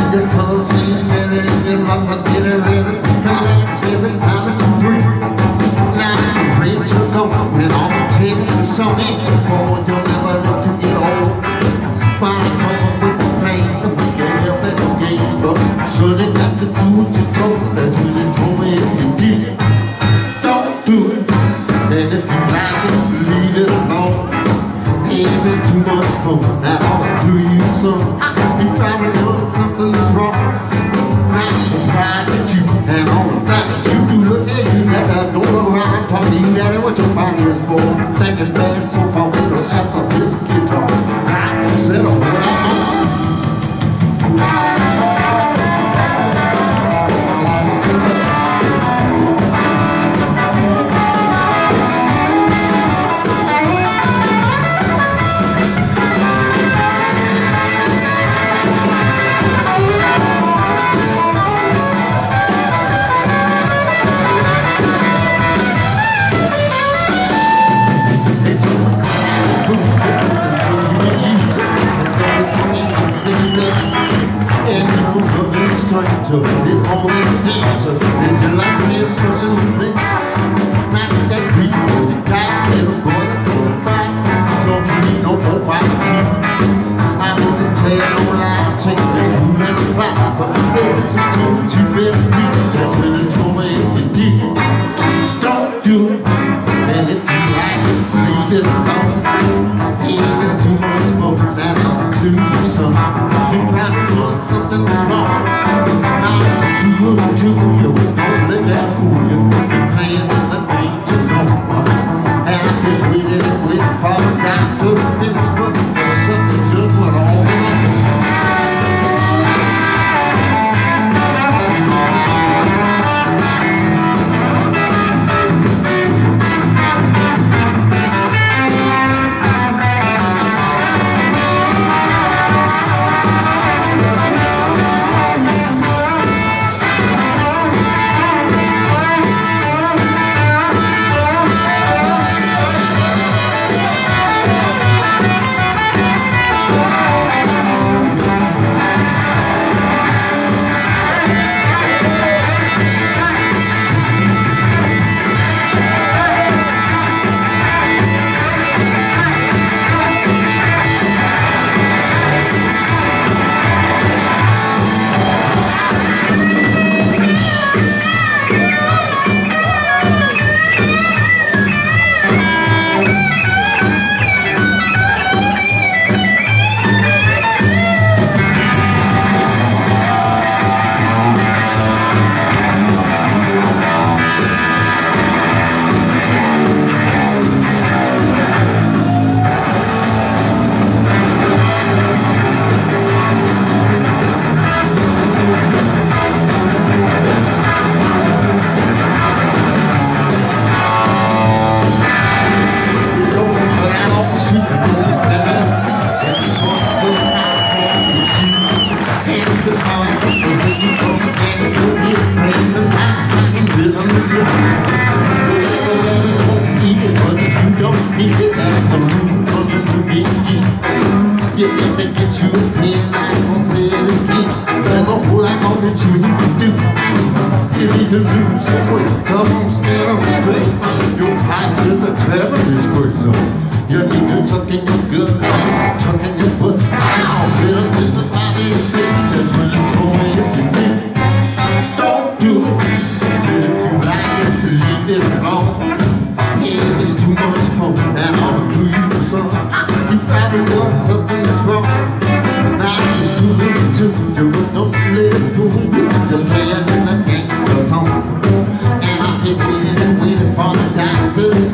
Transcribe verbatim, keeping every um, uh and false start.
the colors he's standing in your love for getting ready to collapse every time it's a break. Now the bridge are gone and all the tears are so in. Oh, you'll never look to get old. But I come up with the pain, the weekend health that you gave up. So they got to do what you told. That's when they told me if you did it, don't do it. And if you like it, leave it alone. Hey, if it's too much fun, that ought to do you some. You probably know something is wrong. I'm surprised at you and all the things you do. Look at you, that I don't go around talking to you. Daddy, what your body is for? Think it's bad so far we don't have to this guitar. I can settle what I want. So it only dancer, it's just like me a person who thinks not that breeze is a guy, little boy, go and fight. Don't you need no more barbecue? I wouldn't tell no lie, take this food and the pie. But there's a told you better do. That's when you told me if you did, don't do it. And if you like it, leave it alone. Hey, it's too much fun, that I'll include you some. You probably want something that's wrong. Too good to you, don't let that fool you. You're playing with the danger zone. And I keep waiting and waiting for the doctor to finish, but there's something just went all wrong. You need to get you a pen, I ain't gonna say it again. There's a whole lot more that you need to do. You need to lose some weight, come on, stand up straight. Your posture is a terrible disgrace. You need to suck in your gut, tuck in your butt. Now, little bits of body is fixed, that's when you told me if you did. Don't do it, and if you like it, leave it alone. Yeah, it's too much fun, and I'll do you some. You probably done something that's wrong. Now it's too late to do it, don't let it fool you. You're playing in the danger zone. And I keep waiting and waiting for the doctor.